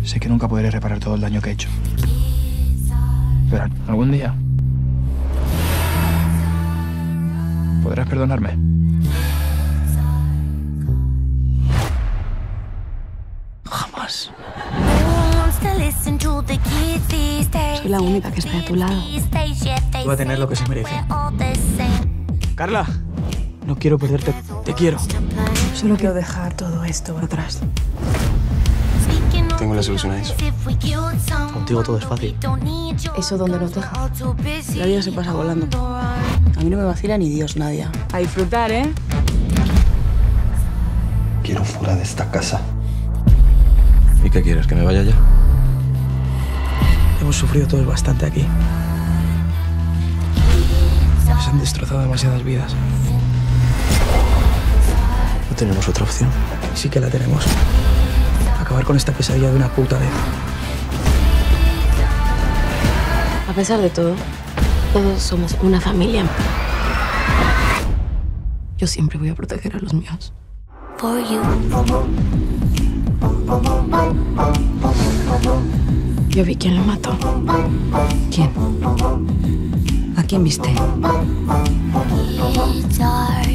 Sé que nunca podré reparar todo el daño que he hecho. Pero algún día podrás perdonarme. Jamás. Soy la única que está de tu lado. Va a tener lo que se merece. Carla, no quiero perderte. Te quiero. Solo quiero dejar todo esto atrás. Tengo la solución a eso. Contigo todo es fácil. ¿Eso dónde nos deja? La vida se pasa volando. A mí no me vacila ni Dios, Nadia. A disfrutar, ¿eh? Quiero fuera de esta casa. ¿Y qué quieres? ¿Que me vaya ya? Hemos sufrido todos bastante aquí. Se han destrozado demasiadas vidas. ¿No tenemos otra opción? Sí que la tenemos. Acabar con esta pesadilla de una puta vez. A pesar de todo, todos somos una familia. Yo siempre voy a proteger a los míos. Yo vi quién lo mató. ¿Quién? ¿A quién viste?